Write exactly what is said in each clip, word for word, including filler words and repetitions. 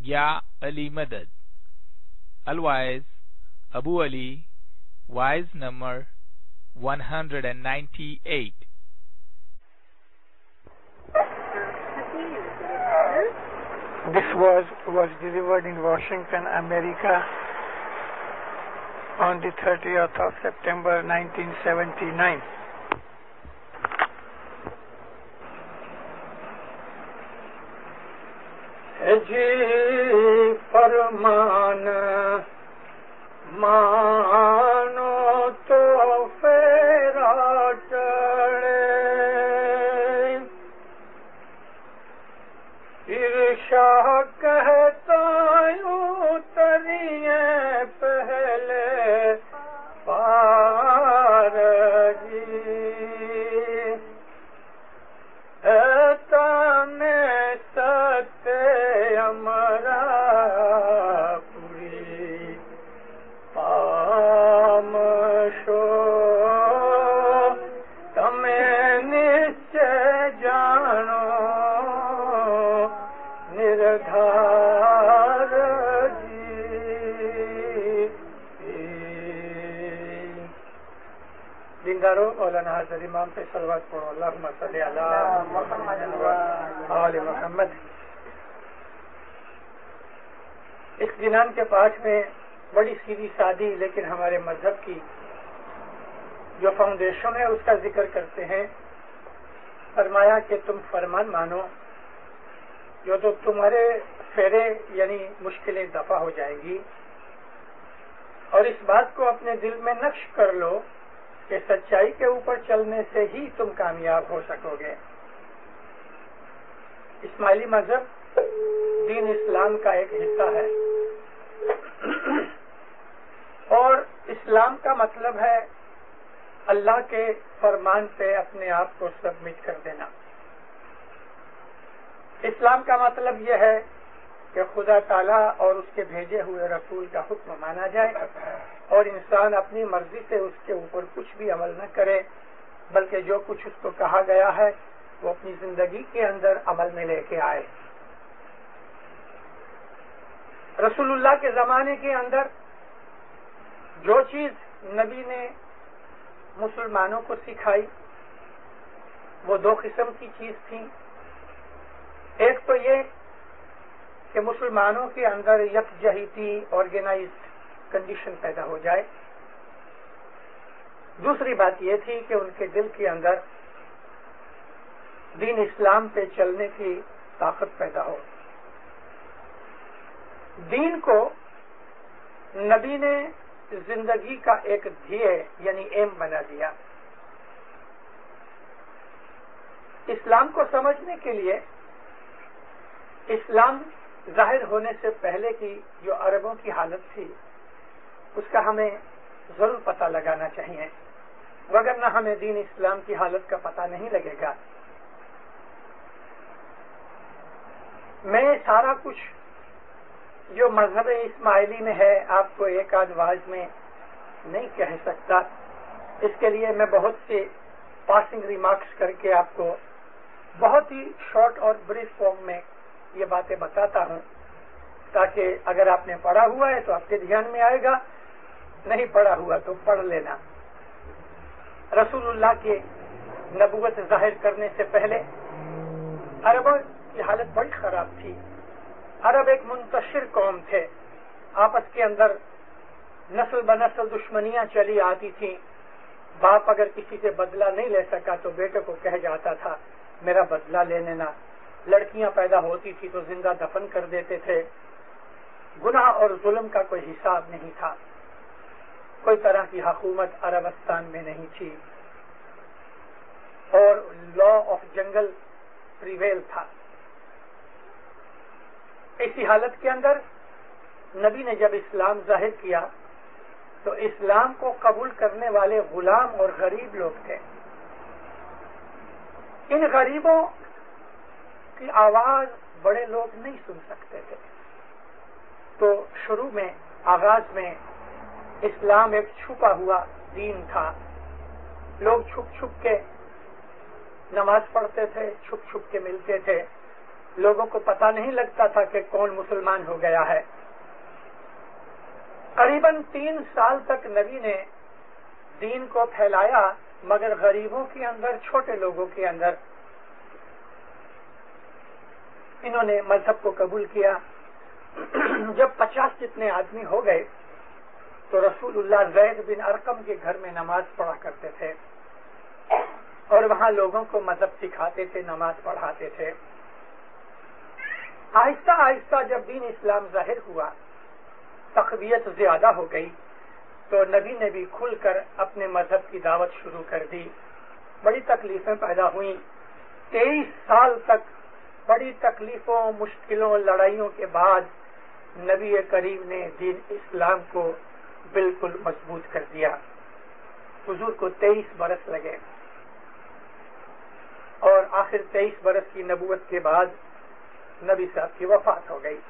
یا علی مدد. Alwaez Abu Ali, Waez number one hundred ninety-eight. This was was delivered in Washington, America on the thirtieth of September nineteen seventy-nine. جی فرمان مانو تو فیرا چڑھے, ارشا کہتا یوں تریے پہلے پار جی, تانے ستے ہمارا پوری پام شو, تمہیں نچے جانو نردھار جی. دیندارو مولانا حضرت امام پہ صلوات پڑھو. اللہم صلی علی محمد و آل محمد. اس جنان کے پاس میں بڑی سیدھی سادی لیکن ہمارے مذہب کی جو فاؤنڈیشن ہے اس کا ذکر کرتے ہیں. فرمایا کہ تم فرمان مانو جو تو تمہارے فیرے یعنی مشکلیں دفع ہو جائے گی, اور اس بات کو اپنے دل میں نقش کر لو کہ سچائی کے اوپر چلنے سے ہی تم کامیاب ہو سکو گے. اسماعیلی مذہب دین اسلام کا ایک حصہ ہے, اور اسلام کا مطلب ہے اللہ کے فرمان پہ اپنے آپ کو سبمٹ کر دینا. اسلام کا مطلب یہ ہے کہ خدا تعالیٰ اور اس کے بھیجے ہوئے رسول کا حکم مانا جائے, اور انسان اپنی مرضی سے اس کے اوپر کچھ بھی عمل نہ کرے, بلکہ جو کچھ اس کو کہا گیا ہے وہ اپنی زندگی کے اندر عمل میں لے کے آئے. رسول اللہ کے زمانے کے اندر جو چیز نبی نے مسلمانوں کو سکھائی وہ دو قسم کی چیز تھی. ایک تو یہ کہ مسلمانوں کے اندر یکجہتی آرگنائزڈ کنڈیشن پیدا ہو جائے. دوسری بات یہ تھی کہ ان کے دل کے اندر دین اسلام پہ چلنے کی طاقت پیدا ہو. دین کو نبی نے زندگی کا ایک دھیے یعنی ایم بنا دیا. اسلام کو سمجھنے کے لیے اسلام ظاہر ہونے سے پہلے کی جو عربوں کی حالت تھی اس کا ہمیں ضرور پتہ لگانا چاہیے, وگرنہ ہمیں دین اسلام کی حالت کا پتہ نہیں لگے گا. میں سارا کچھ جو مذہب اسماعیلی میں ہے آپ کو ایک آدھ واز میں نہیں کہہ سکتا. اس کے لیے میں بہت سے پاسنگ ریمارکس کر کے آپ کو بہت ہی شارٹ اور بریف فارم میں یہ باتیں بتاتا ہوں, تاکہ اگر آپ نے پڑھا ہوا ہے تو آپ کے دھیان میں آئے گا, نہیں پڑھا ہوا تو پڑھ لینا. رسول اللہ کے نبوت ظاہر کرنے سے پہلے عربوں کی حالت بڑی خراب تھی. عرب ایک منتشر قوم تھے, آپس کے اندر نسل بنسل دشمنیاں چلی آتی تھیں. باپ اگر کسی سے بدلہ نہیں لے سکا تو بیٹے کو کہہ جاتا تھا میرا بدلہ لے لینا. لڑکیاں پیدا ہوتی تھی تو زندہ دفن کر دیتے تھے. گناہ اور ظلم کا کوئی حساب نہیں تھا. کوئی طرح کی حکومت عربستان میں نہیں تھی, اور لا آف جنگل پریویل تھا. اسی حالت کے اندر نبی نے جب اسلام ظاہر کیا تو اسلام کو قبول کرنے والے غلام اور غریب لوگ تھے. ان غریبوں کی آواز بڑے لوگ نہیں سن سکتے تھے. تو شروع میں آغاز میں اسلام ایک چھپا ہوا دین تھا. لوگ چھپ چھپ کے نماز پڑھتے تھے, چھپ چھپ کے ملتے تھے, لوگوں کو پتہ نہیں لگتا تھا کہ کون مسلمان ہو گیا ہے۔ قریباً تین سال تک نبی نے دین کو پھیلایا، مگر غریبوں کے اندر، چھوٹے لوگوں کے اندر انہوں نے مذہب کو قبول کیا۔ جب پچاس جتنے آدمی ہو گئے تو رسول اللہ زید بن ارقم کے گھر میں نماز پڑھا کرتے تھے اور وہاں لوگوں کو مذہب سکھاتے تھے، نماز پڑھاتے تھے۔ آہستہ آہستہ جب دین اسلام ظاہر ہوا، تقویت زیادہ ہو گئی، تو نبی نے بھی کھل کر اپنے مذہب کی دعوت شروع کر دی۔ بڑی تکلیفیں پیدا ہوئیں۔ تیئیس سال تک بڑی تکلیفوں، مشکلوں، لڑائیوں کے بعد نبی کریم نے دین اسلام کو بالکل مضبوط کر دیا۔ حضور کو تیئیس برس لگے اور آخر تیئیس برس کی نبوت کے بعد نبی صاحب کی وفات ہو گئی۔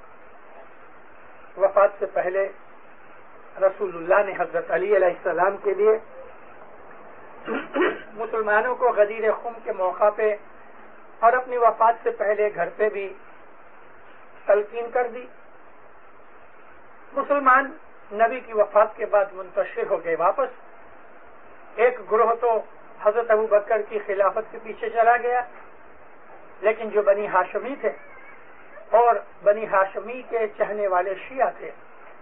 وفات سے پہلے رسول اللہ نے حضرت علی علیہ السلام کے لیے مسلمانوں کو غدیر خم کے موقع پہ اور اپنی وفات سے پہلے گھر پہ بھی تلقین کر دی۔ مسلمان نبی کی وفات کے بعد منتشر ہو گئے واپس۔ ایک گروہ تو حضرت ابو بکر کی خلافت کے پیچھے چلا گیا، لیکن جو بنی ہاشمی تھے اور بنی ہاشمی کے چہنے والے شیعہ تھے،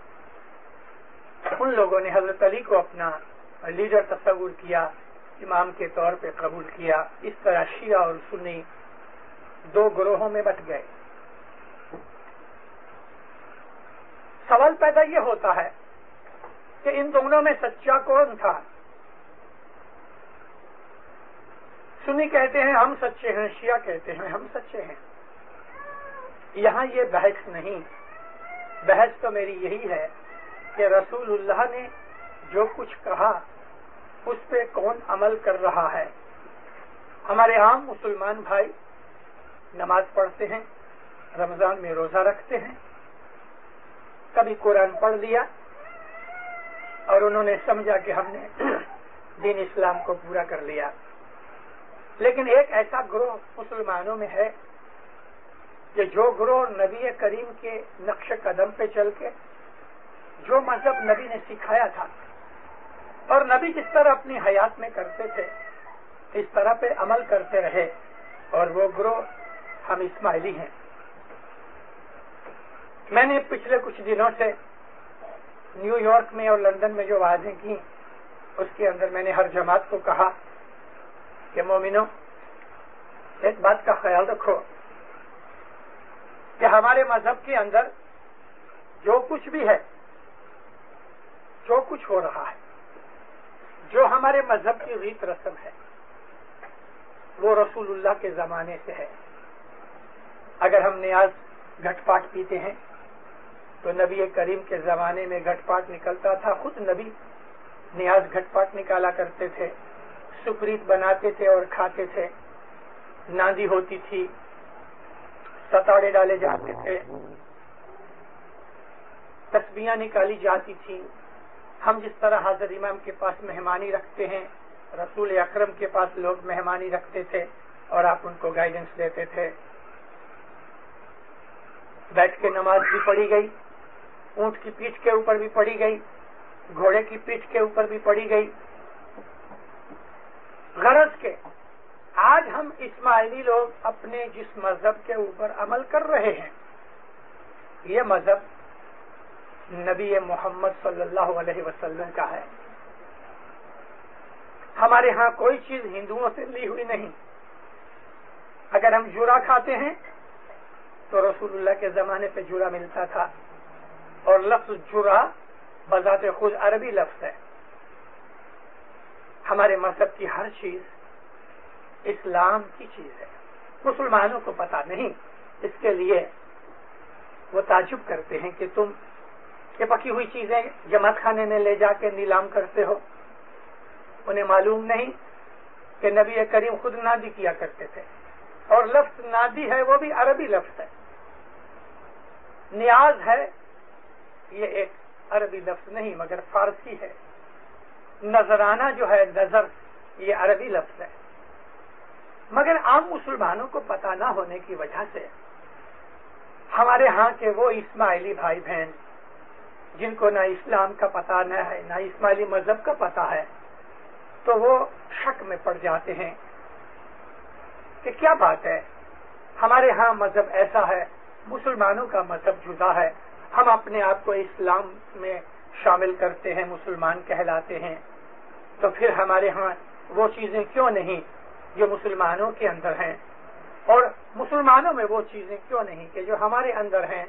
ان لوگوں نے حضرت علی کو اپنا لیڈر تصور کیا، امام کے طور پہ قبول کیا۔ اس طرح شیعہ اور سنی دو گروہوں میں بٹ گئے۔ سوال پیدا یہ ہوتا ہے کہ ان دونوں میں سچا کون تھا؟ سنی کہتے ہیں ہم سچے ہیں، شیعہ کہتے ہیں ہم سچے ہیں۔ یہاں یہ بحث نہیں، بحث تو میری یہی ہے کہ رسول اللہ نے جو کچھ کہا اس پہ کون عمل کر رہا ہے۔ ہمارے عام مسلمان بھائی نماز پڑھتے ہیں، رمضان میں روزہ رکھتے ہیں، کبھی قرآن پڑھ لیا اور انہوں نے سمجھا کہ ہم نے دین اسلام کو پورا کر لیا۔ لیکن ایک ایسا گروہ مسلمانوں میں ہے کہ جو گروہ نبی کریم کے نقش قدم پہ چل کے جو مذہب نبی نے سکھایا تھا اور نبی جس طرح اپنی حیات میں کرتے تھے اس طرح پہ عمل کرتے رہے، اور وہ گروہ ہم اسماعیلی ہیں۔ میں نے پچھلے کچھ دنوں سے نیو یارک میں اور لندن میں جو وعظیں کی، اس کے اندر میں نے ہر جماعت کو کہا کہ مومنوں، ایک بات کا خیال رکھو کہ ہمارے مذہب کے اندر جو کچھ بھی ہے، جو کچھ ہو رہا ہے، جو ہمارے مذہب کی ریت رسم ہے، وہ رسول اللہ کے زمانے سے ہے۔ اگر ہم نیاز گھٹ پاٹ پیتے ہیں تو نبی کریم کے زمانے میں گھٹ پاٹ نکلتا تھا، خود نبی نیاز گھٹ پاٹ نکالا کرتے تھے، سپریت بناتے تھے اور کھاتے تھے، ناندی ہوتی تھی، ستاڑے ڈالے جاتے تھے، تسبیحاں نکالی جاتی تھی۔ ہم جس طرح حضرت امام کے پاس مہمانی رکھتے ہیں، رسول اکرم کے پاس لوگ مہمانی رکھتے تھے اور آپ ان کو گائیڈنس دیتے تھے۔ بیٹھ کے نماز بھی پڑھی گئی، اونٹ کی پیٹھ کے اوپر بھی پڑھی گئی، گھوڑے کی پیٹھ کے اوپر بھی پڑھی گئی۔ غرض کے آج ہم اسماعیلی لوگ اپنے جس مذہب کے اوپر عمل کر رہے ہیں، یہ مذہب نبی محمد صلی اللہ علیہ وسلم کا ہے۔ ہمارے ہاں کوئی چیز ہندوؤں سے لی ہوئی نہیں۔ اگر ہم جورا کھاتے ہیں تو رسول اللہ کے زمانے پہ جورا ملتا تھا، اور لفظ جورا بذات خود عربی لفظ ہے۔ ہمارے مذہب کی ہر چیز اسلام کی چیز ہے، مسلمانوں کو پتہ نہیں، اس کے لیے وہ تعجب کرتے ہیں کہ تم یہ پکی ہوئی چیزیں جماعت خانے میں لے جا کے نیلام کرتے ہو۔ انہیں معلوم نہیں کہ نبی کریم خود نادی کیا کرتے تھے، اور لفظ نادی ہے وہ بھی عربی لفظ ہے۔ نیاز ہے یہ ایک عربی لفظ نہیں مگر فارسی ہے۔ نذرانہ جو ہے، نظر، یہ عربی لفظ ہے۔ مگر عام مسلمانوں کو پتہ نہ ہونے کی وجہ سے ہمارے ہاں کے وہ اسماعیلی بھائی بہن جن کو نہ اسلام کا پتہ نہ ہے نہ اسماعیلی مذہب کا پتہ ہے، تو وہ شک میں پڑ جاتے ہیں کہ کیا بات ہے، ہمارے ہاں مذہب ایسا ہے، مسلمانوں کا مذہب جدا ہے، ہم اپنے آپ کو اسلام میں شامل کرتے ہیں، مسلمان کہلاتے ہیں، تو پھر ہمارے ہاں وہ چیزیں کیوں نہیں جو مسلمانوں کے اندر ہیں، اور مسلمانوں میں وہ چیزیں کیوں نہیں کہ جو ہمارے اندر ہیں؟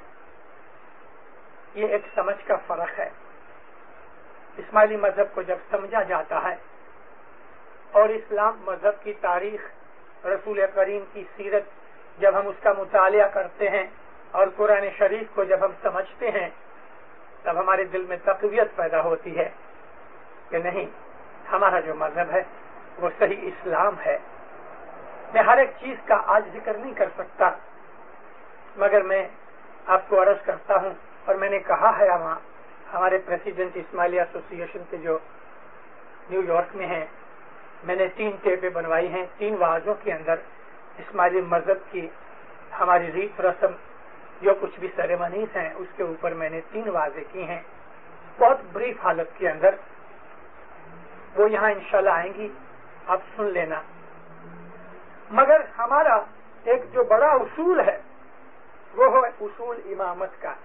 یہ ایک سمجھ کا فرق ہے۔ اسماعیلی مذہب کو جب سمجھا جاتا ہے اور اسلام مذہب کی تاریخ، رسول کریم کی سیرت جب ہم اس کا مطالعہ کرتے ہیں اور قرآن شریف کو جب ہم سمجھتے ہیں، تب ہمارے دل میں تقویت پیدا ہوتی ہے کہ نہیں، ہمارا جو مذہب ہے وہ صحیح اسلام ہے۔ میں ہر ایک چیز کا آج ذکر نہیں کر سکتا، مگر میں آپ کو عرض کرتا ہوں، اور میں نے کہا ہے وہاں ہمارے پریسیڈنٹ اسماعیلی ایسوسی ایشن کے جو نیو یارک میں ہیں، میں نے تین ٹیپیں بنوائی ہیں، تین واعظوں کے اندر اسماعیلی مذہب کی ہماری ریت رسم جو کچھ بھی سیریمنیز ہیں اس کے اوپر میں نے تین واضح کی ہیں، بہت بریف حالت کے اندر، وہ یہاں انشاءاللہ آئیں گی، آپ سن لینا۔ مگر ہمارا ایک جو بڑا اصول ہے وہ ہے اصول امامت کا۔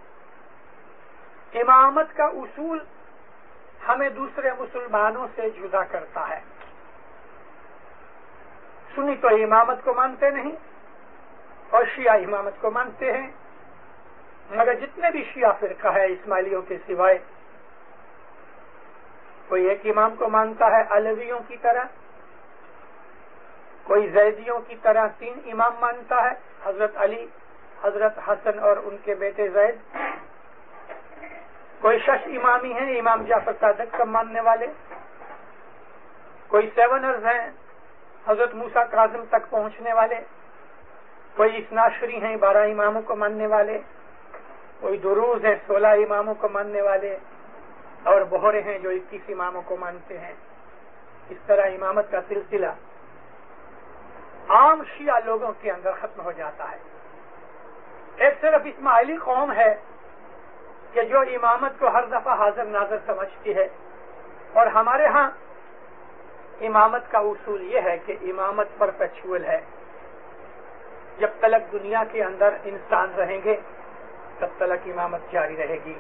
امامت کا اصول ہمیں دوسرے مسلمانوں سے جدا کرتا ہے۔ سنی تو امامت کو مانتے نہیں اور شیعہ امامت کو مانتے ہیں، مگر جتنے بھی شیعہ فرقہ ہے اسماعیلیوں کے سوائے، کوئی ایک امام کو مانتا ہے علویوں کی طرح، کوئی زیدیوں کی طرح تین امام مانتا ہے، حضرت علی، حضرت حسن اور ان کے بیٹے زید، کوئی شش امامی ہیں، امام جعفر صادق کا ماننے والے، کوئی سیونرز ہیں، حضرت موسیٰ کاظم تک پہنچنے والے، کوئی اثناشری ہیں، بارہ اماموں کو ماننے والے، کوئی دروز ہیں، سولہ اماموں کو ماننے والے، اور بہرے ہیں جو اکیس اماموں کو مانتے ہیں۔ اس طرح امامت کا سلسلہ عام شیعہ لوگوں کے اندر ختم ہو جاتا ہے۔ ایک صرف اسماعیلی قوم ہے کہ جو امامت کو ہر دفعہ حاضر ناظر سمجھتی ہے، اور ہمارے ہاں امامت کا اصول یہ ہے کہ امامت پرپیچوئل ہے، جب تلک دنیا کے اندر انسان رہیں گے تب تلک امامت جاری رہے گی،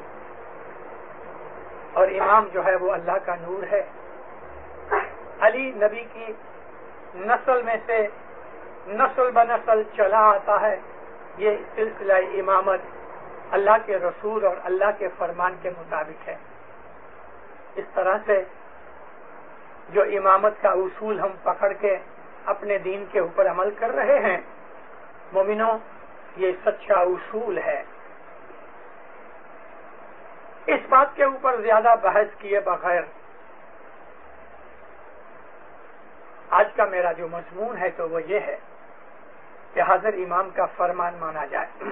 اور امام جو ہے وہ اللہ کا نور ہے۔ علی نبی کی نسل میں سے نسل بنسل چلا آتا ہے، یہ سلسلہ امامت اللہ کے رسول اور اللہ کے فرمان کے مطابق ہے۔ اس طرح سے جو امامت کا اصول ہم پکڑ کے اپنے دین کے اوپر عمل کر رہے ہیں، مومنوں، یہ سچا اصول ہے۔ اس بات کے اوپر زیادہ بحث کیے بغیر آج کا میرا جو مضمون ہے تو وہ یہ ہے کہ حاضر امام کا فرمان مانا جائے۔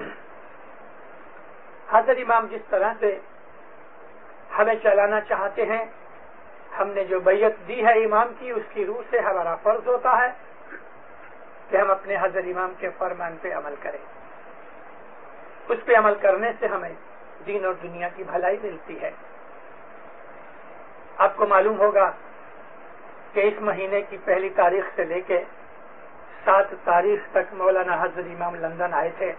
حاضر امام جس طرح سے ہمیں چلانا چاہتے ہیں، ہم نے جو بیعت دی ہے امام کی، اس کی روح سے ہمارا فرض ہوتا ہے کہ ہم اپنے حاضر امام کے فرمان پہ عمل کریں۔ اس پہ عمل کرنے سے ہمیں دین اور دنیا کی بھلائی ملتی ہے۔ آپ کو معلوم ہوگا کہ اس مہینے کی پہلی تاریخ سے لے کے سات تاریخ تک مولانا حضرت امام لندن آئے تھے۔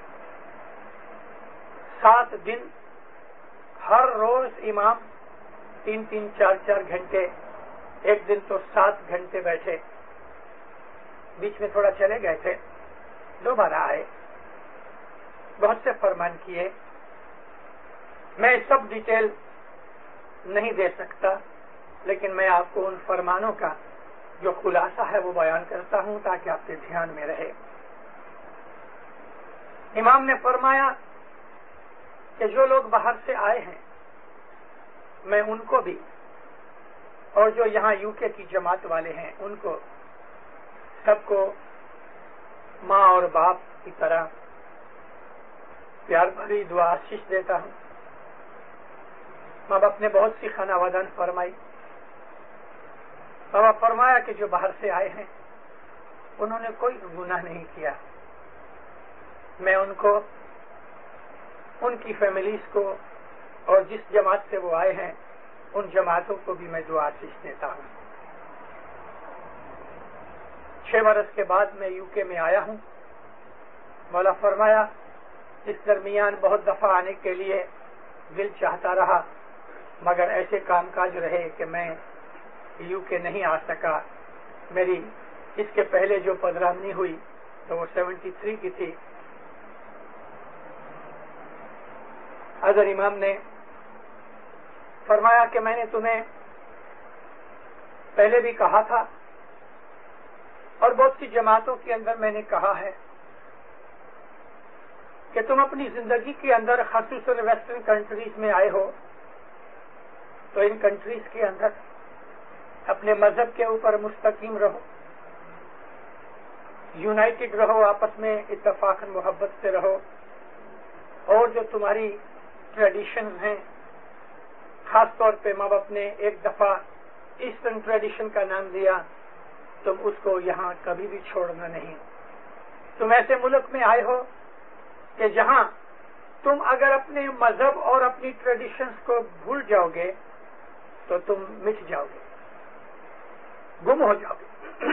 سات دن ہر روز امام تین تین چار چار گھنٹے، ایک دن تو سات گھنٹے بیٹھے، بیچ میں تھوڑا چلے گئے تھے، دوبارہ آئے، بہت سے فرمان کیے۔ میں سب ڈیٹیل نہیں دے سکتا، لیکن میں آپ کو ان فرمانوں کا جو خلاصہ ہے وہ بیان کرتا ہوں تاکہ آپ کے دھیان میں رہے۔ امام نے فرمایا کہ جو لوگ باہر سے آئے ہیں، میں ان کو بھی، اور جو یہاں یو کے کی جماعت والے ہیں ان کو، سب کو ماں اور باپ کی طرح پیار بھری دعا آشیش دیتا ہوں۔ ماں باپ نے بہت سی خانہ ودان فرمائی۔ بابا فرمایا کہ جو باہر سے آئے ہیں انہوں نے کوئی گناہ نہیں کیا. میں ان کو، ان کی فیملیز کو اور جس جماعت سے وہ آئے ہیں ان جماعتوں کو بھی میں دعا آشیش دیتا ہوں. چھ برس کے بعد میں یو کے میں آیا ہوں. مولا فرمایا اس درمیان بہت دفعہ آنے کے لیے دل چاہتا رہا، مگر ایسے کام کاج رہے کہ میں یو کے نہیں آ سکا. میری اس کے پہلے جو پدرامنی ہوئی تو وہ سیونٹی تھری کی تھی. حضرت امام نے فرمایا کہ میں نے تمہیں پہلے بھی کہا تھا اور بہت سی جماعتوں کے اندر میں نے کہا ہے کہ تم اپنی زندگی کے اندر خصوصاً ویسٹرن کنٹریز میں آئے ہو تو ان کنٹریز کے اندر اپنے مذہب کے اوپر مستقیم رہو، یونائٹڈ رہو، آپس میں اتفاق محبت سے رہو، اور جو تمہاری ٹریڈیشنز ہیں، خاص طور پہ ماں باپ نے ایک دفعہ ایسٹرن ٹریڈیشن کا نام دیا، تم اس کو یہاں کبھی بھی چھوڑنا نہیں. تم ایسے ملک میں آئے ہو کہ جہاں تم اگر اپنے مذہب اور اپنی ٹریڈیشنز کو بھول جاؤ گے تو تم مٹ جاؤ گے، گم ہو جاؤ گے.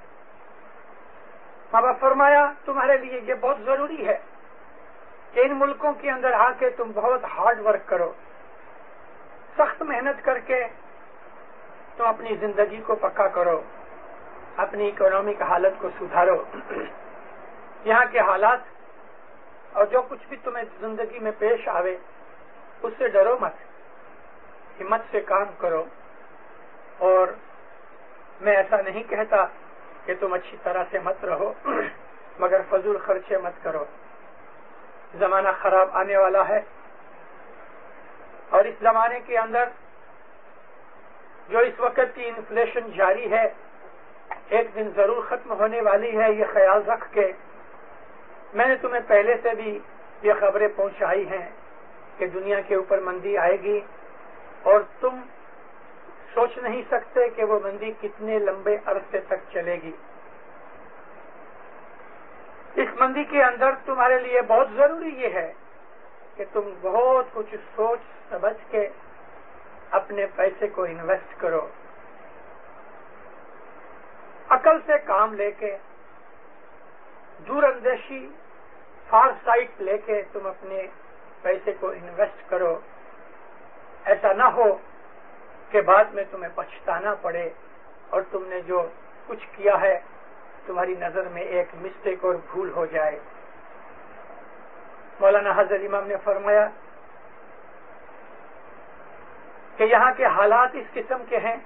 ماں باپ فرمایا تمہارے لیے یہ بہت ضروری ہے کہ ان ملکوں کے اندر آ کے تم بہت ہارڈ ورک کرو، سخت محنت کر کے تم اپنی زندگی کو پکا کرو، اپنی اکنامک حالت کو سدھارو. یہاں کے حالات اور جو کچھ بھی تمہیں زندگی میں پیش آوے اس سے ڈرو مت، ہمت سے کام کرو. اور میں ایسا نہیں کہتا کہ تم اچھی طرح سے مت رہو، مگر فضول خرچے مت کرو. زمانہ خراب آنے والا ہے اور اس زمانے کے اندر جو اس وقت کی انفلیشن جاری ہے ایک دن ضرور ختم ہونے والی ہے. یہ خیال رکھ کے میں نے تمہیں پہلے سے بھی یہ خبریں پہنچائی ہیں کہ دنیا کے اوپر مندی آئے گی اور تم سوچ نہیں سکتے کہ وہ مندی کتنے لمبے عرصے تک چلے گی. اس مندی کے اندر تمہارے لیے بہت ضروری یہ ہے کہ تم بہت کچھ سوچ سمجھ کے اپنے پیسے کو انویسٹ کرو، عقل سے کام لے کے، دور اندیشی، فار سائٹ لے کے تم اپنے پیسے کو انویسٹ کرو. ایسا نہ ہو کہ بعد میں تمہیں پچھتانا پڑے اور تم نے جو کچھ کیا ہے تمہاری نظر میں ایک مسٹیک اور بھول ہو جائے. مولانا حضرت امام نے فرمایا کہ یہاں کے حالات اس قسم کے ہیں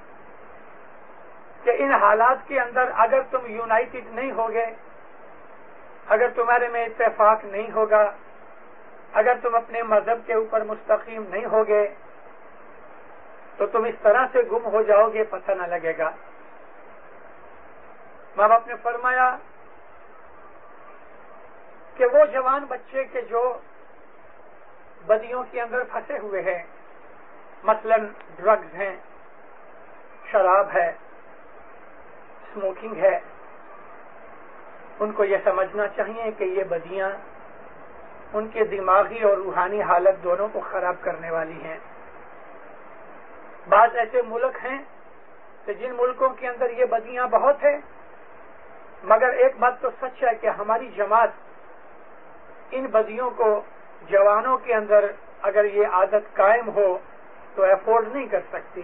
کہ ان حالات کے اندر اگر تم یونائٹڈ نہیں ہوگے، اگر تمہارے میں اتفاق نہیں ہوگا، اگر تم اپنے مذہب کے اوپر مستقیم نہیں ہوگے تو تم اس طرح سے گم ہو جاؤ گے پتہ نہ لگے گا. ماں باپ نے فرمایا کہ وہ جوان بچے کے جو بدیوں کے اندر پھنسے ہوئے ہیں، مثلا ڈرگز ہیں، شراب ہے، اسموکنگ ہے، ان کو یہ سمجھنا چاہیے کہ یہ بدیاں ان کے دماغی اور روحانی حالت دونوں کو خراب کرنے والی ہیں. بعض ایسے ملک ہیں کہ جن ملکوں کے اندر یہ بدیاں بہت ہیں، مگر ایک بات تو سچ ہے کہ ہماری جماعت ان بدیوں کو جوانوں کے اندر اگر یہ عادت قائم ہو تو افورڈ نہیں کر سکتی.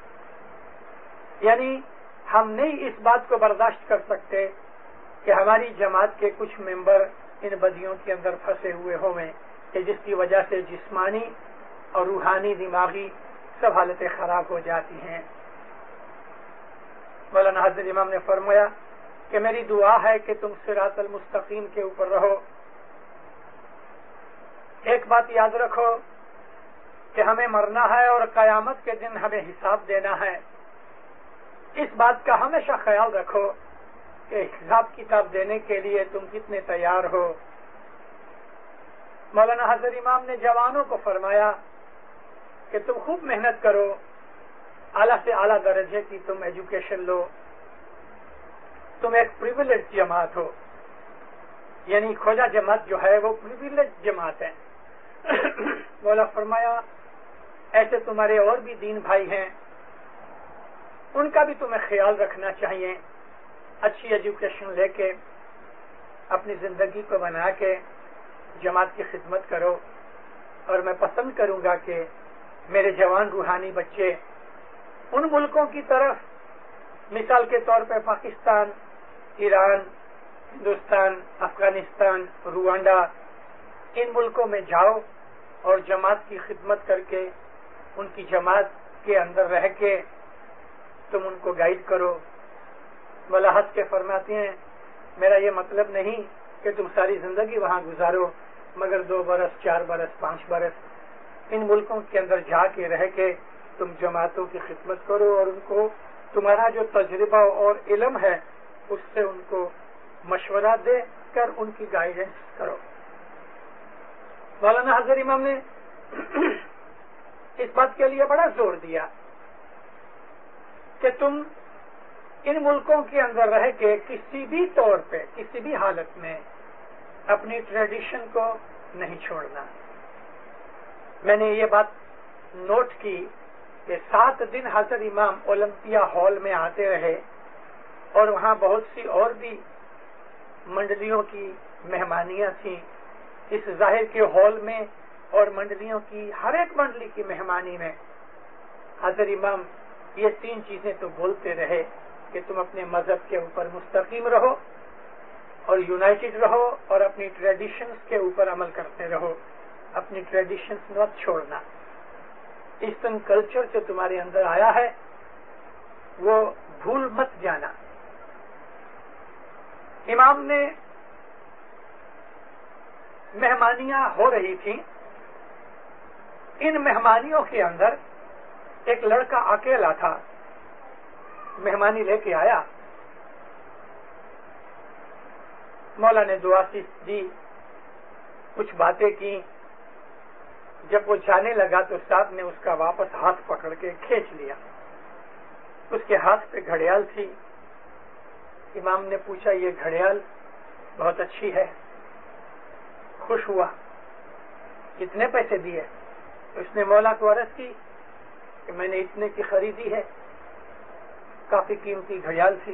یعنی ہم نہیں اس بات کو برداشت کر سکتے کہ ہماری جماعت کے کچھ ممبر ان بدیوں کے اندر پھنسے ہوئے ہوئے کہ جس کی وجہ سے جسمانی اور روحانی دماغی سب حالتیں خراب ہو جاتی ہیں. مولانا حضرت امام نے فرمایا کہ میری دعا ہے کہ تم صراط المستقیم کے اوپر رہو. ایک بات یاد رکھو کہ ہمیں مرنا ہے اور قیامت کے دن ہمیں حساب دینا ہے. اس بات کا ہمیشہ خیال رکھو کہ حساب کتاب دینے کے لیے تم کتنے تیار ہو. مولانا حضرت امام نے جوانوں کو فرمایا کہ تم خوب محنت کرو، اعلیٰ سے اعلیٰ درجے کی تم ایجوکیشن لو، تم ایک پریویلیج جماعت ہو، یعنی کھوجا جماعت جو ہے وہ پریویلیج جماعت ہے۔ مولا فرمایا ایسے تمہارے اور بھی دین بھائی ہیں، ان کا بھی تمہیں خیال رکھنا چاہیے، اچھی ایجوکیشن لے کے اپنی زندگی کو بنا کے جماعت کی خدمت کرو، اور میں پسند کروں گا کہ میرے جوان روحانی بچے ان ملکوں کی طرف، مثال کے طور پہ پاکستان، ایران، ہندوستان، افغانستان، روانڈا، ان ملکوں میں جاؤ اور جماعت کی خدمت کر کے ان کی جماعت کے اندر رہ کے تم ان کو گائیڈ کرو۔ مولا ہنس کے فرماتے ہیں میرا یہ مطلب نہیں کہ تم ساری زندگی وہاں گزارو، مگر دو برس، چار برس، پانچ برس ان ملکوں کے اندر جا کے رہ کے تم جماعتوں کی خدمت کرو، اور ان کو تمہارا جو تجربہ اور علم ہے اس سے ان کو مشورہ دے کر ان کی گائیڈنس کرو۔ مولانا حضر امام نے اس بات کے لیے بڑا زور دیا کہ تم ان ملکوں کے اندر رہ کے کسی بھی طور پہ، کسی بھی حالت میں اپنی ٹریڈیشن کو نہیں چھوڑنا۔ میں نے یہ بات نوٹ کی کہ سات دن حضرت امام اولمپیا ہال میں آتے رہے، اور وہاں بہت سی اور بھی منڈلیوں کی مہمانیاں تھیں۔ اس ظاہر کے ہال میں اور منڈلیوں کی ہر ایک منڈلی کی مہمانی میں حضرت امام یہ تین چیزیں تو بولتے رہے کہ تم اپنے مذہب کے اوپر مستقیم رہو اور یونائٹڈ رہو، اور اپنی ٹریڈیشنز کے اوپر عمل کرتے رہو، اپنی ٹریڈیشنز مت چھوڑنا۔ ایسٹرن کلچر جو تمہارے اندر آیا ہے وہ بھول مت جانا۔ امام نے مہمانیاں ہو رہی تھیں، ان مہمانیوں کے اندر ایک لڑکا اکیلا تھا، مہمانی لے کے آیا، مولا نے دعا دی، کچھ باتیں کی، جب وہ جانے لگا تو صاحب نے اس کا واپس ہاتھ پکڑ کے کھینچ لیا۔ اس کے ہاتھ پہ گھڑیال تھی۔ امام نے پوچھا یہ گھڑیال بہت اچھی ہے، خوش ہوا، کتنے پیسے دیے؟ اس نے مولا کو عرض کی کہ میں نے اتنے کی خریدی ہے، کافی قیمتی گھڑیال تھی۔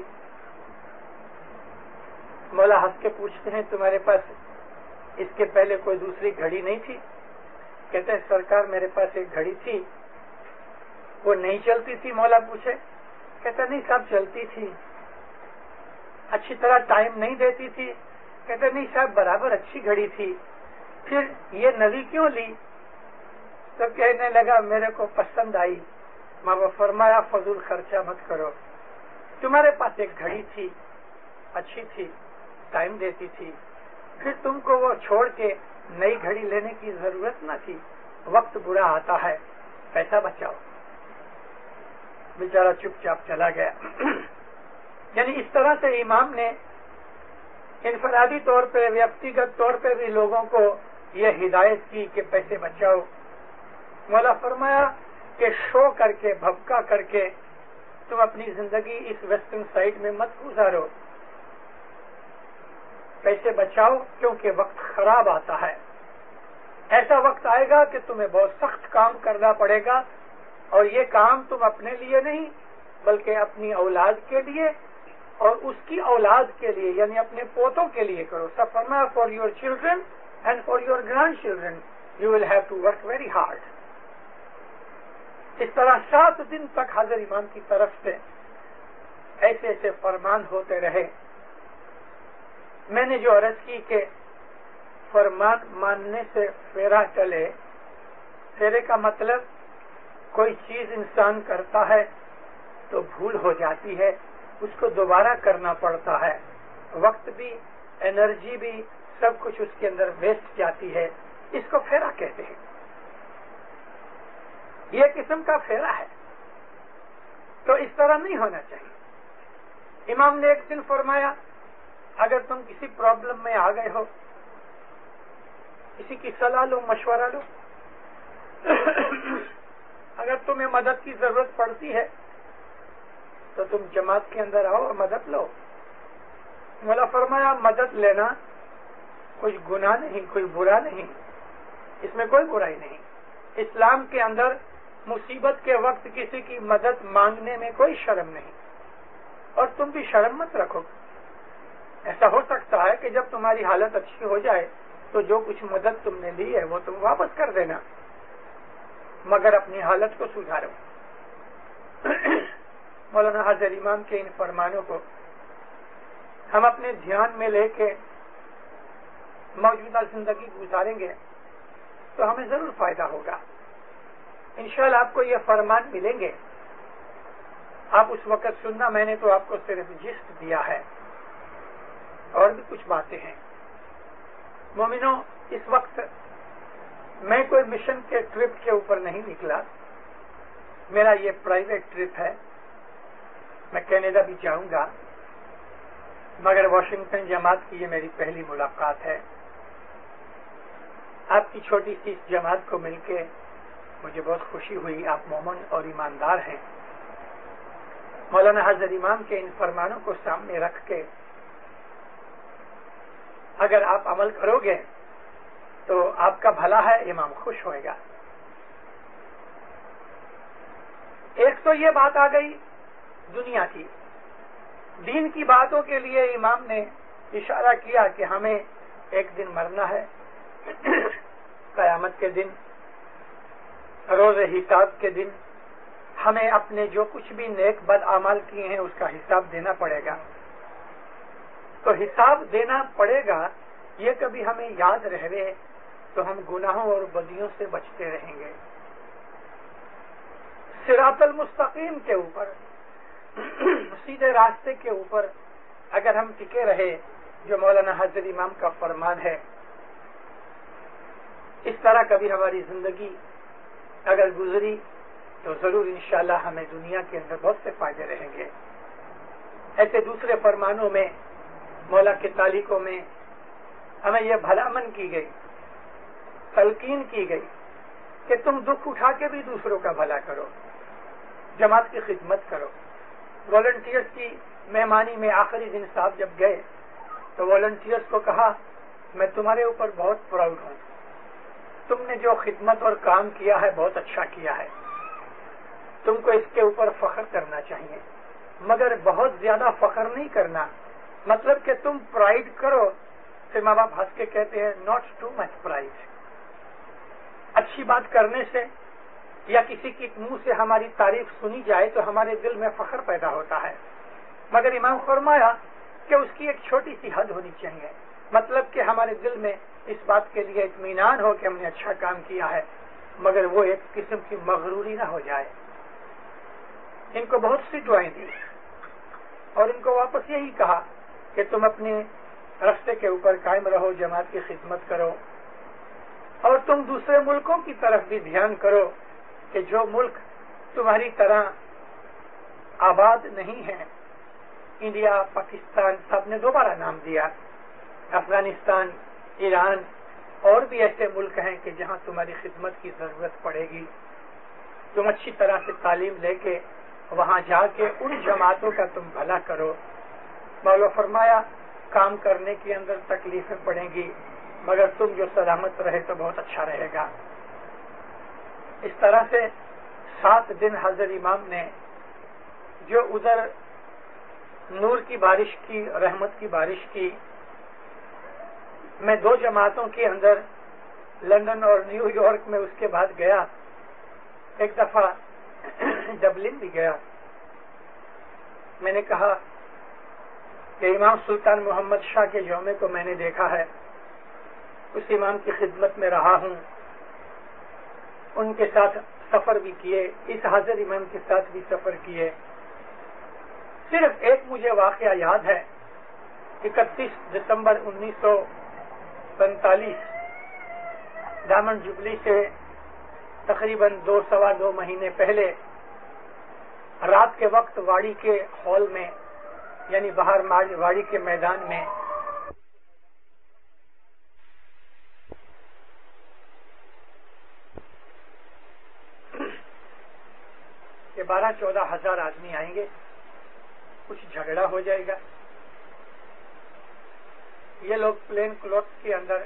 مولا ہنس کے پوچھتے ہیں تمہارے پاس اس کے پہلے کوئی دوسری گھڑی نہیں تھی؟ کہتے ہیں سرکار میرے پاس ایک گھڑی تھی، وہ نہیں چلتی تھی؟ مولا پوچھے، کہتا نہیں صاحب چلتی تھی۔ اچھی طرح ٹائم نہیں دیتی تھی؟ کہتے نہیں صاحب برابر اچھی گھڑی تھی، پھر یہ نوی کیوں لی؟ تو کہنے لگا میرے کو پسند آئی۔ ماں وہ فرمایا فضول خرچہ مت کرو، تمہارے پاس ایک گھڑی تھی، اچھی تھی، ٹائم دیتی تھی، پھر تم کو وہ چھوڑ کے نئی گھڑی لینے کی ضرورت نہ تھی۔ وقت برا آتا ہے، پیسہ بچاؤ۔ بیچارہ چپ چاپ چلا گیا۔ یعنی اس طرح سے امام نے انفرادی طور پہ، ویکتیگت طور پہ بھی لوگوں کو یہ ہدایت کی کہ پیسے بچاؤ۔ مولا فرمایا کہ شو کر کے، بھبکا کر کے تم اپنی زندگی اس ویسٹرن سائڈ میں مت گزارو، پیسے بچاؤ، کیونکہ وقت خراب آتا ہے۔ ایسا وقت آئے گا کہ تمہیں بہت سخت کام کرنا پڑے گا، اور یہ کام تم اپنے لیے نہیں بلکہ اپنی اولاد کے لیے اور اس کی اولاد کے لیے، یعنی اپنے پوتوں کے لیے کرو۔ سب فرمایا for your children and for your grandchildren you will have to work very hard. اس طرح سات دن تک حضرت امام کی طرف سے ایسے ایسے فرمان ہوتے رہے۔ میں نے جو عرض کی کہ فرمان ماننے سے پھیرا چلے، پھیرے کا مطلب کوئی چیز انسان کرتا ہے تو بھول ہو جاتی ہے، اس کو دوبارہ کرنا پڑتا ہے، وقت بھی، انرجی بھی، سب کچھ اس کے اندر ویسٹ جاتی ہے، اس کو پھیرا کہتے ہیں۔ یہ قسم کا پھیرا ہے، تو اس طرح نہیں ہونا چاہیے۔ امام نے ایک دن فرمایا اگر تم کسی پرابلم میں آ گئے ہو، کسی کی صلاح لو، مشورہ لو، اگر تمہیں مدد کی ضرورت پڑتی ہے تو تم جماعت کے اندر آؤ اور مدد لو۔ مولا فرمایا مدد لینا کوئی گناہ نہیں، کوئی برا نہیں، اس میں کوئی برائی نہیں. اسلام کے اندر مصیبت کے وقت کسی کی مدد مانگنے میں کوئی شرم نہیں، اور تم بھی شرم مت رکھو. ایسا ہو سکتا ہے کہ جب تمہاری حالت اچھی ہو جائے تو جو کچھ مدد تم نے لی ہے وہ تم واپس کر دینا، مگر اپنی حالت کو سدھارو. مولانا حاضر امام کے ان فرمانوں کو ہم اپنے دھیان میں لے کے موجودہ زندگی گزاریں گے تو ہمیں ضرور فائدہ ہوگا. انشاءاللہ آپ کو یہ فرمان ملیں گے. آپ اس وقت سننا، میں نے تو آپ کو صرف جسٹ دیا ہے، اور بھی کچھ باتیں ہیں. مومنوں، اس وقت میں کوئی مشن کے ٹرپ کے اوپر نہیں نکلا. میرا یہ پرائیویٹ ٹرپ ہے. میں کینیڈا بھی جاؤں گا، مگر واشنگٹن جماعت کی یہ میری پہلی ملاقات ہے. آپ کی چھوٹی سی اس جماعت کو مل کے مجھے بہت خوشی ہوئی. آپ مومن اور ایماندار ہیں. مولانا حاضر امام کے ان فرمانوں کو سامنے رکھ کے اگر آپ عمل کرو گے تو آپ کا بھلا ہے، امام خوش ہوئے گا. ایک تو یہ بات آ گئی دنیا کی. دین کی باتوں کے لیے امام نے اشارہ کیا کہ ہمیں ایک دن مرنا ہے. قیامت کے دن، روز حساب کے دن ہمیں اپنے جو کچھ بھی نیک بد اعمال کیے ہیں اس کا حساب دینا پڑے گا. تو حساب دینا پڑے گا، یہ کبھی ہمیں یاد رہے تو ہم گناہوں اور بدیوں سے بچتے رہیں گے. صراط المستقیم کے اوپر، سیدھے راستے کے اوپر اگر ہم ٹکے رہے، جو مولانا حاضر امام کا فرمان ہے، اس طرح کبھی ہماری زندگی اگر گزری تو ضرور انشاءاللہ ہمیں دنیا کے اندر بہت سے فائدے رہیں گے. ایسے دوسرے فرمانوں میں، مولا کے تعلیقوں میں ہمیں یہ بھلامن کی گئی، تلقین کی گئی کہ تم دکھ اٹھا کے بھی دوسروں کا بھلا کرو، جماعت کی خدمت کرو. والنٹیئرس کی مہمانی میں آخری دن صاحب جب گئے تو والنٹیئرس کو کہا میں تمہارے اوپر بہت پراؤڈ ہوں، تم نے جو خدمت اور کام کیا ہے بہت اچھا کیا ہے، تم کو اس کے اوپر فخر کرنا چاہیے، مگر بہت زیادہ فخر نہیں کرنا. مطلب کہ تم پرائڈ کرو. پھر ماں باپ ہنس کے کہتے ہیں ناٹ ٹو مچ پرائڈ. اچھی بات کرنے سے یا کسی کی منہ سے ہماری تعریف سنی جائے تو ہمارے دل میں فخر پیدا ہوتا ہے، مگر امام فرمایا کہ اس کی ایک چھوٹی سی حد ہونی چاہیے. مطلب کہ ہمارے دل میں اس بات کے لیے اطمینان ہو کہ ہم نے اچھا کام کیا ہے، مگر وہ ایک قسم کی مغروری نہ ہو جائے. ان کو بہت سی دعائیں دی اور ان کو واپس یہی کہا کہ تم اپنے راستے کے اوپر قائم رہو، جماعت کی خدمت کرو، اور تم دوسرے ملکوں کی طرف بھی دھیان کرو کہ جو ملک تمہاری طرح آباد نہیں ہے. انڈیا، پاکستان، سب نے دوبارہ نام دیا، افغانستان، ایران، اور بھی ایسے ملک ہیں کہ جہاں تمہاری خدمت کی ضرورت پڑے گی. تم اچھی طرح سے تعلیم لے کے وہاں جا کے ان جماعتوں کا تم بھلا کرو. مولا فرمایا کام کرنے کے اندر تکلیفیں پڑیں گی، مگر تم جو سلامت رہے تو بہت اچھا رہے گا. اس طرح سے سات دن حضرت امام نے جو ادھر نور کی بارش کی، رحمت کی بارش کی. میں دو جماعتوں کے اندر لندن اور نیو یارک میں اس کے بعد گیا، ایک دفعہ ڈبلن بھی گیا. میں نے کہا کہ امام سلطان محمد شاہ کے جومے کو میں نے دیکھا ہے، اس امام کی خدمت میں رہا ہوں، ان کے ساتھ سفر بھی کیے، اس حاضر امام کے ساتھ بھی سفر کیے. صرف ایک مجھے واقعہ یاد ہے، اکتیس دسمبر انیس سو پینتالیس ڈائمنڈ جبلی سے تقریباً دو سوا دو مہینے پہلے رات کے وقت واڑی کے ہال میں، یعنی باہر واڑی کے میدان میں کہ بارہ چودہ ہزار آدمی آئیں گے، کچھ جھگڑا ہو جائے گا. یہ لوگ پلین کلوتھ کے اندر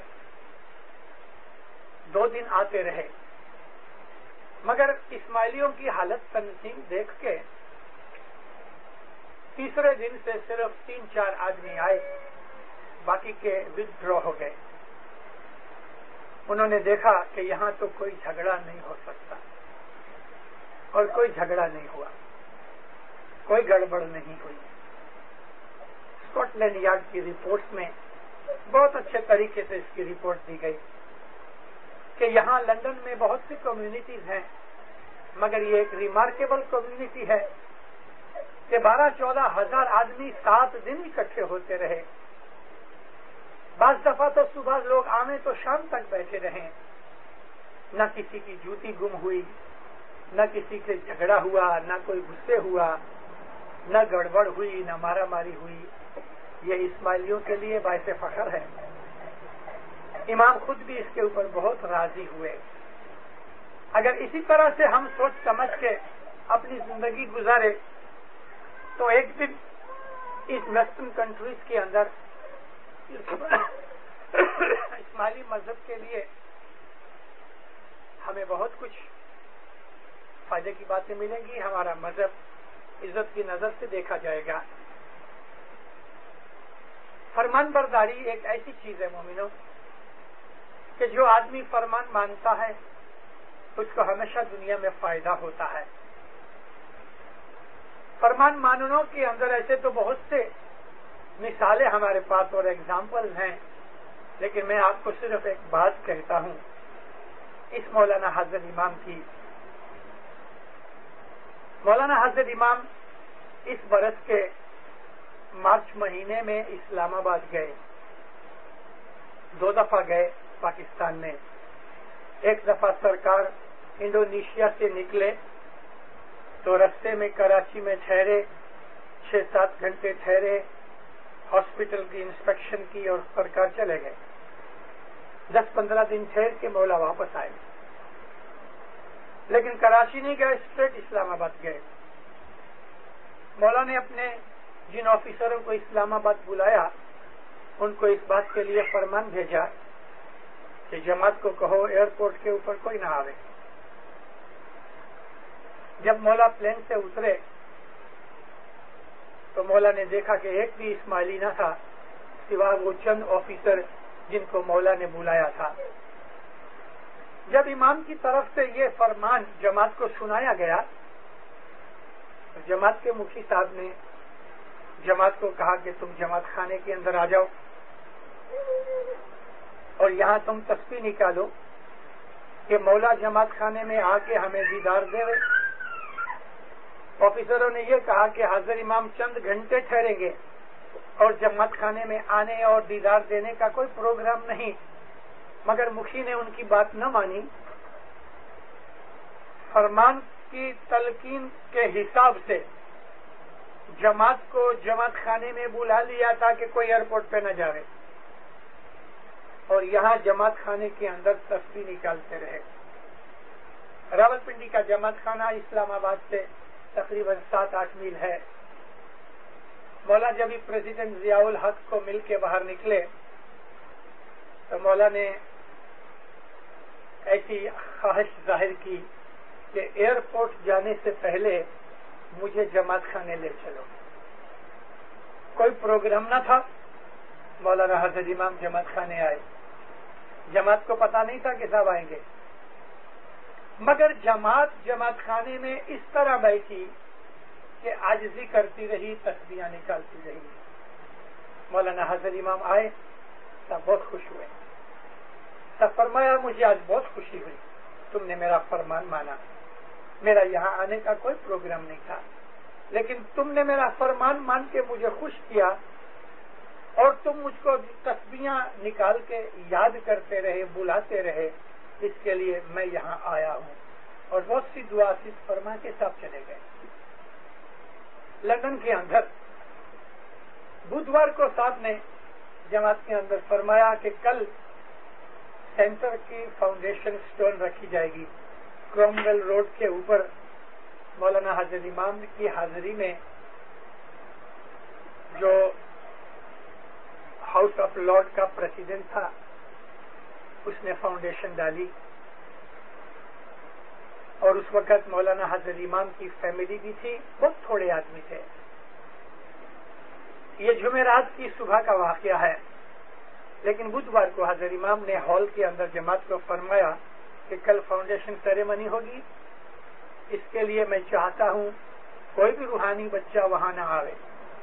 دو دن آتے رہے، مگر اسماعیلیوں کی حالت تنظیم دیکھ کے تیسرے دن سے صرف تین چار آدمی آئے، باقی کے ود ڈرا ہو گئے۔ انہوں نے دیکھا کہ یہاں تو کوئی جھگڑا نہیں ہو سکتا، اور کوئی جھگڑا نہیں ہوا، کوئی گڑبڑ نہیں ہوئی۔ اسکاٹ لینڈ یارڈ کی رپورٹس میں بہت اچھے طریقے سے اس کی رپورٹ دی گئی کہ یہاں لندن میں بہت سی کمیونٹیز ہیں، مگر یہ ایک ریمارکیبل کمیونٹی ہے کہ بارہ چودہ ہزار آدمی سات دن اکٹھے ہوتے رہے۔ بعض دفعہ تو صبح لوگ آئے تو شام تک بیٹھے رہے، نہ کسی کی جوتی گم ہوئی، نہ کسی سے جھگڑا ہوا، نہ کوئی غصے ہوا، نہ گڑبڑ ہوئی، نہ مارا ماری ہوئی۔ یہ اسماعیلیوں کے لیے باعث فخر ہے۔ امام خود بھی اس کے اوپر بہت راضی ہوئے۔ اگر اسی طرح سے ہم سوچ سمجھ کے اپنی زندگی گزارے تو ایک دن اس ویسٹرن کنٹریز کے اندر اسماعیلی مذہب کے لیے ہمیں بہت کچھ فائدے کی باتیں ملیں گی، ہمارا مذہب عزت کی نظر سے دیکھا جائے گا۔ فرمان برداری ایک ایسی چیز ہے مومنوں کہ جو آدمی فرمان مانتا ہے اس کو ہمیشہ دنیا میں فائدہ ہوتا ہے۔ فرمان ماننوں کے اندر ایسے تو بہت سے مثالیں ہمارے پاس اور ایگزامپل ہیں، لیکن میں آپ کو صرف ایک بات کہتا ہوں اس مولانا حضرت امام کی۔ مولانا حضرت امام اس برس کے مارچ مہینے میں اسلام آباد گئے، دو دفعہ گئے پاکستان میں۔ ایک دفعہ سرکار انڈونیشیا سے نکلے تو رستے میں کراچی میں ٹھہرے، چھ سات گھنٹے ٹھہرے، ہاسپٹل کی انسپیکشن کی اور سرکار چلے گئے۔ دس پندرہ دن ٹھہر کے مولا واپس آئے، لیکن کراچی نہیں گئے، اسٹریٹ اسلام آباد گئے۔ مولا نے اپنے جن آفیسروں کو اسلام آباد بلایا ان کو اس بات کے لیے فرمان بھیجا کہ جماعت کو کہو ایئرپورٹ کے اوپر کوئی نہ آوے۔ جب مولا پلین سے اترے تو مولا نے دیکھا کہ ایک بھی اسماعیلی نہ تھا سوا وہ چند آفیسر جن کو مولا نے بلایا تھا۔ جب امام کی طرف سے یہ فرمان جماعت کو سنایا گیا تو جماعت کے مفتی صاحب نے جماعت کو کہا کہ تم جماعت خانے کے اندر آ جاؤ اور یہاں تم تسبیح نکالو کہ مولا جماعت خانے میں آ کے ہمیں دیدار دے رہے۔ آفیسروں نے یہ کہا کہ حضرت امام چند گھنٹے ٹھہریں گے اور جماعت خانے میں آنے اور دیدار دینے کا کوئی پروگرام نہیں، مگر مکھی نے ان کی بات نہ مانی۔ فرمان کی تلقین کے حساب سے جماعت کو جماعت خانے میں بلا لیا تھا کہ کوئی ایئرپورٹ پہ نہ جائے، اور یہاں جماعت خانے کے اندر تسبیح نکالتے رہے۔ راول پنڈی کا جماعت خانہ اسلام آباد سے تقریباً سات آٹھ میل ہے۔ مولا جب ہی پریزیڈنٹ ضیاء الحق کو مل کے باہر نکلے تو مولا نے ایسی خواہش ظاہر کی کہ ایئرپورٹ جانے سے پہلے مجھے جماعت خانے لے چلو۔ کوئی پروگرام نہ تھا، مولانا حضرت امام جماعت خانے آئے۔ جماعت کو پتا نہیں تھا کہ صاحب آئیں گے، مگر جماعت جماعت خانے میں اس طرح بیٹھی کہ عاجزی کرتی رہی، تسبیحاں نکالتی رہی۔ مولانا حضرت امام آئے، سب بہت خوش ہوئے، سب فرمایا مجھے آج بہت خوشی ہوئی، تم نے میرا فرمان مانا۔ میرا یہاں آنے کا کوئی پروگرام نہیں تھا، لیکن تم نے میرا فرمان مان کے مجھے خوش کیا اور تم مجھ کو تسبیحاں نکال کے یاد کرتے رہے، بلاتے رہے، اس کے لیے میں یہاں آیا ہوں۔ اور بہت سی دعا صرف فرما کے سب چلے گئے۔ لندن کے اندر بدھوار کو صاحب نے جماعت کے اندر فرمایا کہ کل سینٹر کی فاؤنڈیشن سٹون رکھی جائے گی کرومویل روڈ کے اوپر۔ مولانا حضرت امام کی حاضری میں جو ہاؤس آف لارڈ کا پریزیڈنٹ تھا، اس نے فاؤنڈیشن ڈالی، اور اس وقت مولانا حضرت امام کی فیملی بھی تھی، بہت تھوڑے آدمی تھے۔ یہ جمعرات کی صبح کا واقعہ ہے، لیکن بدھوار کو حضرت امام نے ہال کے اندر جماعت کو فرمایا کہ کل فاؤنڈیشن سیریمنی ہوگی، اس کے لیے میں چاہتا ہوں کوئی بھی روحانی بچہ وہاں نہ آوے،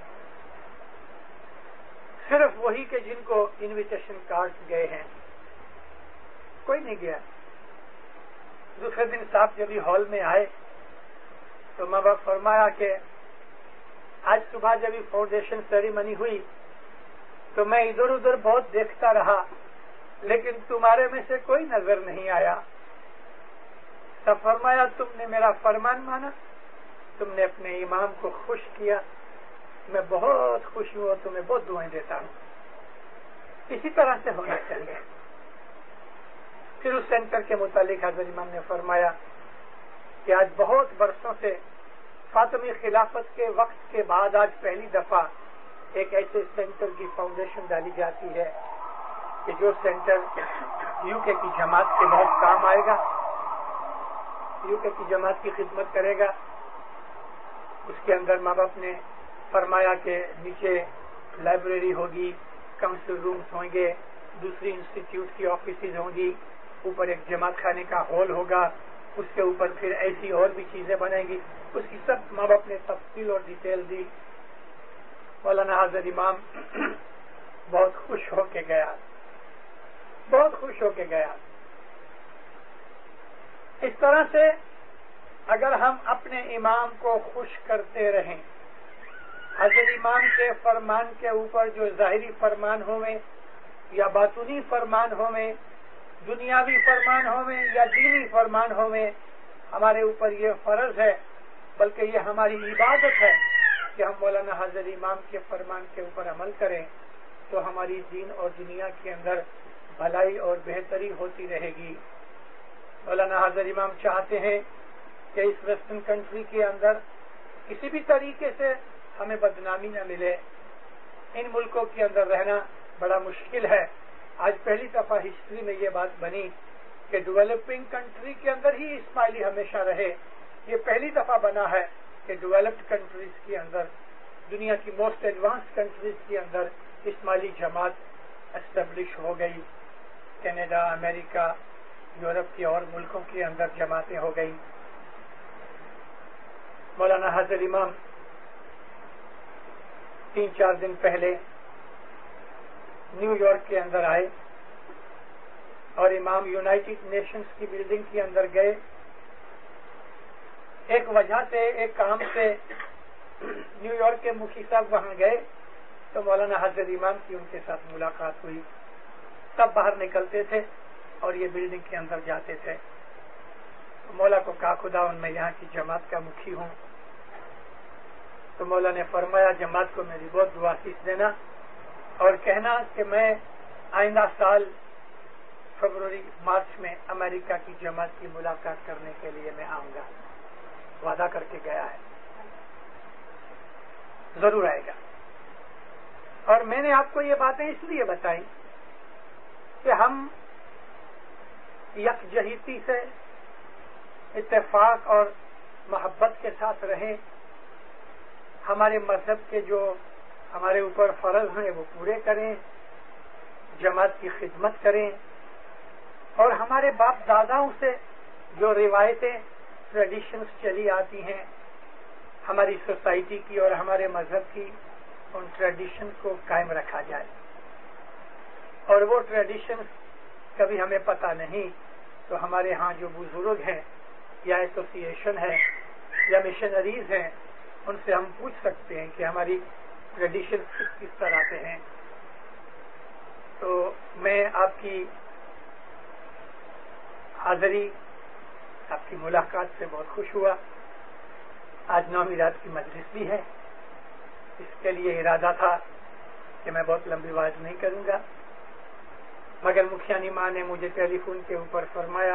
صرف وہی کہ جن کو انویٹیشن کارڈ گئے ہیں، کوئی نہیں گیا۔ دوسرے دن صاحب جب ہال میں آئے تو ماں باپ فرمایا کہ آج صبح جب فاؤنڈیشن سیریمنی ہوئی تو میں ادھر ادھر بہت دیکھتا رہا، لیکن تمہارے میں سے کوئی نظر نہیں آیا۔ تب فرمایا تم نے میرا فرمان مانا، تم نے اپنے امام کو خوش کیا، میں بہت خوش ہوں اور تمہیں بہت دعائیں دیتا ہوں۔ اسی طرح سے ہونا چاہیے۔ پھر اس سینٹر کے متعلق حضرت امام نے فرمایا کہ آج بہت برسوں سے فاطمی خلافت کے وقت کے بعد آج پہلی دفعہ ایک ایسے سینٹر کی فاؤنڈیشن ڈالی جاتی ہے کہ جو سینٹر یو کے کی جماعت کے بہت کام آئے گا، یو کے کی جماعت کی خدمت کرے گا۔ اس کے اندر ماں باپ نے فرمایا کہ نیچے لائبریری ہوگی، کاؤنسل رومز ہوں گے، دوسری انسٹیٹیوٹ کی آفیسز ہوں گی، اوپر ایک جماعت خانے کا ہال ہوگا، اس کے اوپر پھر ایسی اور بھی چیزیں بنیں گی۔ اس کی سب ماں باپ نے تفصیل اور ڈیٹیل دی۔ مولانا حضرت امام بہت خوش ہو کے گیا، بہت خوش ہو کے گیا۔ اس طرح سے اگر ہم اپنے امام کو خوش کرتے رہیں، حضرت امام کے فرمان کے اوپر جو ظاہری فرمان ہوئے یا باطنی فرمان ہوئے، دنیاوی فرمان ہوئے یا دینی فرمان ہوئے، ہمارے اوپر یہ فرض ہے، بلکہ یہ ہماری عبادت ہے کہ ہم مولانا حضرت امام کے فرمان کے اوپر عمل کریں، تو ہماری دین اور دنیا کے اندر بھلائی اور بہتری ہوتی رہے گی۔ مولانا حضرت امام چاہتے ہیں کہ اس ویسٹرن کنٹری کے اندر کسی بھی طریقے سے ہمیں بدنامی نہ ملے۔ ان ملکوں کے اندر رہنا بڑا مشکل ہے۔ آج پہلی دفعہ ہسٹری میں یہ بات بنی کہ ڈیولپنگ کنٹری کے اندر ہی اسماعیلی ہمیشہ رہے۔ یہ پہلی دفعہ بنا ہے کہ ڈیولپڈ کنٹریز کے اندر، دنیا کی موسٹ ایڈوانس کنٹریز کے اندر اسماعیلی جماعت اسٹیبلش ہو گئی۔ کینیڈا، امریکہ، یورپ کے اور ملکوں کے اندر جماعتیں ہو گئی۔ مولانا حضرت امام تین چار دن پہلے نیو یارک کے اندر آئے اور امام یونائٹڈ نیشنز کی بلڈنگ کے اندر گئے۔ ایک وجہ سے، ایک کام سے نیو یارک کے مفتی صاحب وہاں گئے تو مولانا حضرت امام کی ان کے ساتھ ملاقات ہوئی۔ سب باہر نکلتے تھے اور یہ بلڈنگ کے اندر جاتے تھے۔ مولا کو کہا خدا ان میں یہاں کی جماعت کا مکھی ہوں، تو مولا نے فرمایا جماعت کو میری بہت دعا سیکھ دینا اور کہنا کہ میں آئندہ سال فروری مارچ میں امریکہ کی جماعت کی ملاقات کرنے کے لیے میں آؤں گا۔ وعدہ کر کے گیا ہے، ضرور آئے گا۔ اور میں نے آپ کو یہ باتیں اس لیے بتائیں کہ ہم یکجہتی سے اتفاق اور محبت کے ساتھ رہیں، ہمارے مذہب کے جو ہمارے اوپر فرض ہیں وہ پورے کریں، جماعت کی خدمت کریں، اور ہمارے باپ داداؤں سے جو روایتیں، ٹریڈیشنز چلی آتی ہیں ہماری سوسائٹی کی اور ہمارے مذہب کی، ان ٹریڈیشن کو قائم رکھا جائے۔ اور وہ ٹریڈیشنز کبھی ہمیں پتہ نہیں تو ہمارے ہاں جو بزرگ ہیں یا ایسوسی ایشن ہے یا مشنریز ہیں، ان سے ہم پوچھ سکتے ہیں کہ ہماری ٹریڈیشن کس کس طرح سے ہیں۔ تو میں آپ کی حاضری، آپ کی ملاقات سے بہت خوش ہوا۔ آج نو میلاد کی مجلس بھی ہے، اس کے لیے ارادہ تھا کہ میں بہت لمبی بات نہیں کروں گا، مگر مکھیانی ماں نے مجھے ٹیلی فون کے اوپر فرمایا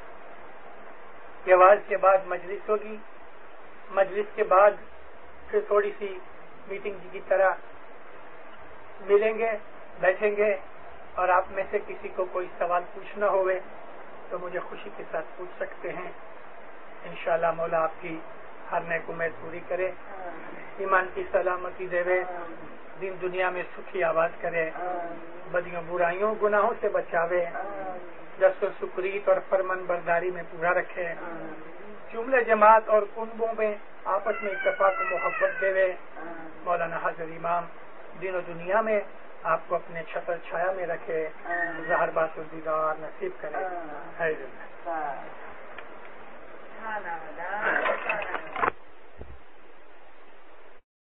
کہ آواز کے بعد مجلس ہوگی، مجلس کے بعد پھر تھوڑی سی میٹنگ کی طرح ملیں گے بیٹھیں گے اور آپ میں سے کسی کو کوئی سوال پوچھنا ہوئے تو مجھے خوشی کے ساتھ پوچھ سکتے ہیں. انشاءاللہ مولا آپ کی ہر نیک امید پوری کرے, ایمان کی سلامتی دے, دین دنیا میں سکھی آباد کرے, بدیوں برائیوں گناہوں سے بچاوے, جس و سکریت اور فرمان برداری میں پورا رکھے, جملے جماعت اور کنبوں میں آپس میں اتفاق و محبت دے. مولانا حضرت امام دین و دنیا میں آپ کو اپنے چھتر چھایا میں رکھے, ظاہر بات و دیدار نصیب کرے. ہے